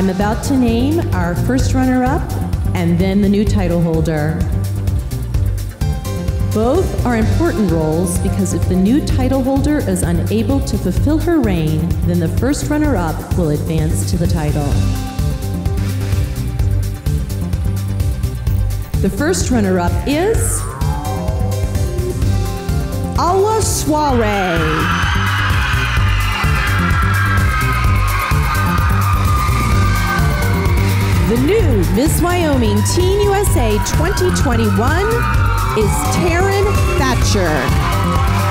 I'm about to name our first runner-up and then the new title holder. Both are important roles because if the new title holder is unable to fulfill her reign, then the first runner-up will advance to the title. The first runner-up is Awa Soiree. The new Miss Wyoming Teen USA 2021 is Taryn Thatcher.